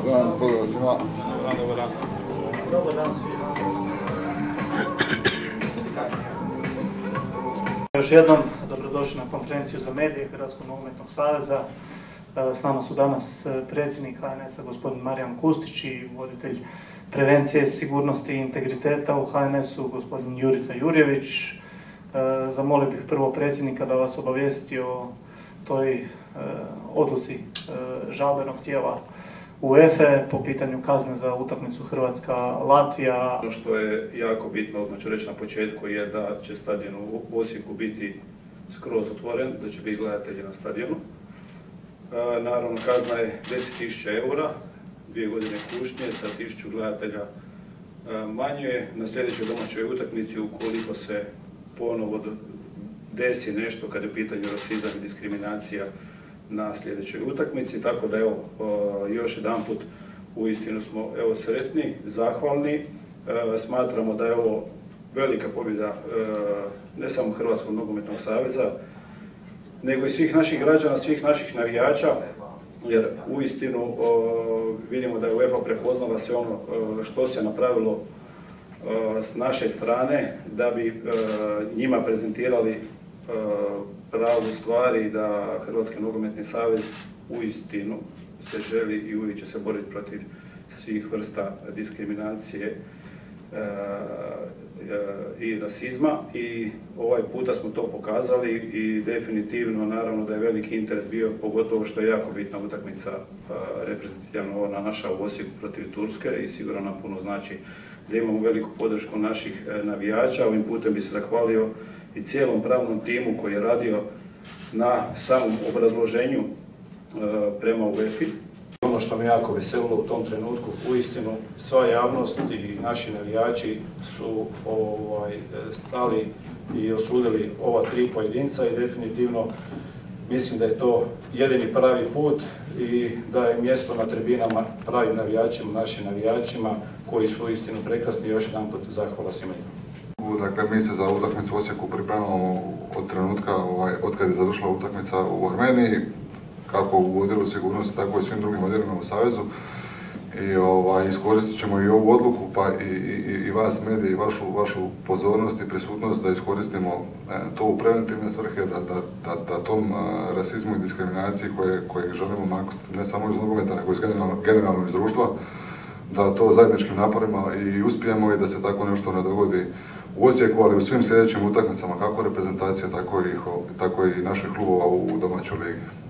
Dobar dan, pozdrav svima. Dobar dan. Dobar dan svima. Još jednom dobrodošli na konferenciju za medije Hrvatskog nogometnog saveza. S nama su danas predsjednik HNS-a gospodin Marijan Kustić i voditelj prevencije, sigurnosti i integriteta u HNS-u gospodin Jurica Jurjević. Zamolio bih prvo predsjednika da vas obavijesti o toj odluci žalbenog tijela UEFA po pitanju kazne za utakmicu Hrvatska-Latvija. Ono što je jako bitno, odmah ću reći na početku, je da će stadion u Osijeku biti skroz otvoren, da će biti gledatelji na stadionu. Naravno, kazna je 10.000 eura, 2 godine kušnje sa 1000 gledatelja manje. Na sljedećoj domaćoj utakmici, ukoliko se ponovo desi nešto kada je u pitanju rasizam i diskriminacija na sljedećoj utakmici, tako da evo, još jedanput uistinu smo sretni, zahvalni. Smatramo da je ovo velika pobjeda ne samo Hrvatskog nogometnog saveza, nego i svih naših građana, svih naših navijača, jer uistinu vidimo da je UEFA prepoznala sve ono što se napravilo s naše strane da bi njima prezentirali pravu stvari, da Hrvatski nogometni savez uistinu se želi i uvijek će se boriti protiv svih vrsta diskriminacije i rasizma, i ovaj puta smo to pokazali i definitivno naravno da je veliki interes bio, pogotovo što je jako bitna utakmica reprezentativna na naša u Osijeku protiv Turske, i sigurno nam puno znači da imamo veliku podršku naših navijača. Ovim putem bi se zahvalio i cijelom pravnom timu koji je radio na samom obrazloženju prema UEFA-i. Ono što me jako veselilo u tom trenutku, uistinu sva javnost i naši navijači su stali i osudili ova 3 pojedinca, i definitivno mislim da je to jedini pravi put i da je mjesto na tribinama pravim navijačima, našim navijačima koji su uistinu prekrasni. Još jedan put zahvala svima. Dakle, mi se za utakmicu u Osijeku pripremamo od trenutka od kad je završila utakmica u Armeniji, kako u odjelu sigurnosti, tako i svim drugim odjelima u Savezu. I iskoristit ćemo i ovu odluku, pa i vas medije, i vašu pozornost i prisutnost da iskoristimo to u preventivne svrhe, da tom rasizmu i diskriminaciji koje želimo maknuti ne samo iz nogometa, nego generalno iz društva, da to zajedničkim naporima i uspijemo i da se tako nešto ne dogodi u Osijeku, ali u svim sljedećim utakmicama, kako reprezentacije, tako i naših klubova u domaćoj ligi.